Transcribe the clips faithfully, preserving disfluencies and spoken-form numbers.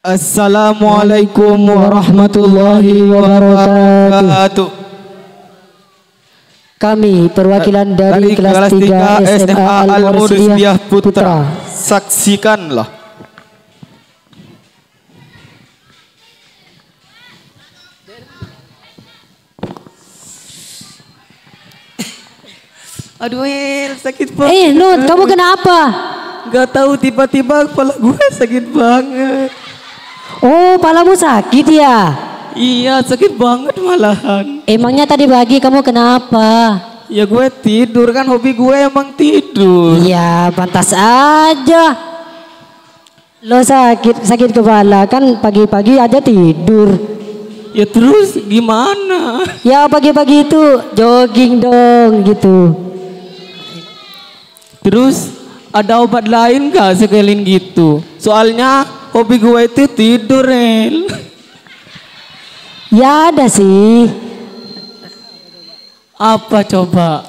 Assalamualaikum warahmatullahi wabarakatuh. Kami perwakilan dari, dari kelas tiga S M A Al-Mursidiyah Putra. Saksikanlah. Aduh, El, sakit banget. Eh, Nut, kamu kenapa? Gak tahu, tiba-tiba kepala gue sakit banget. Oh, palamu sakit ya? Iya, sakit banget malahan. Emangnya tadi pagi kamu kenapa? Ya gue tidur, kan hobi gue emang tidur. Iya, pantas aja. Lo sakit sakit kepala kan pagi-pagi aja tidur. Ya terus gimana? Ya pagi-pagi itu jogging dong gitu. Terus ada obat lain gak sekalian gitu? Soalnya hobi gue itu tidur, El. Ya ada sih. Apa coba?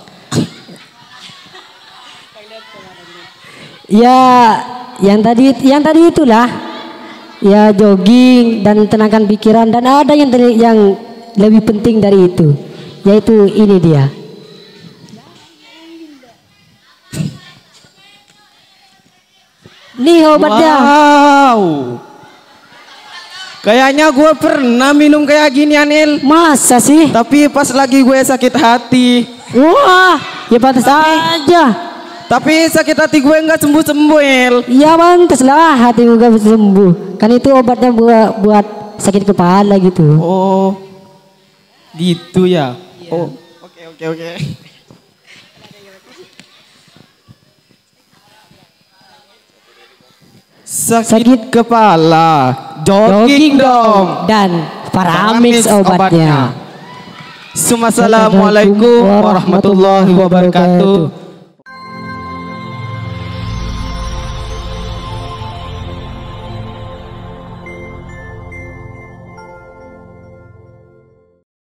Ya yang tadi yang tadi itulah. Ya jogging dan tenangkan pikiran, dan ada yang yang lebih penting dari itu, yaitu ini dia. Nih obatnya. Wow. Kayaknya gue pernah minum kayak gini, Anil. Masa sih? Tapi pas lagi gue sakit hati. Wah, ya pantas aja. Tapi sakit hati gue nggak sembuh-sembuh, El. Ya pantas lah hati gue gak sembuh. Kan itu obatnya buat buat sakit kepala gitu. Oh, gitu ya. Yeah. Oh, oke oke oke. Sakit, sakit kepala, jogging, jogging dong, dan Paramix obatnya. Assalamualaikum warahmatullahi wabarakatuh.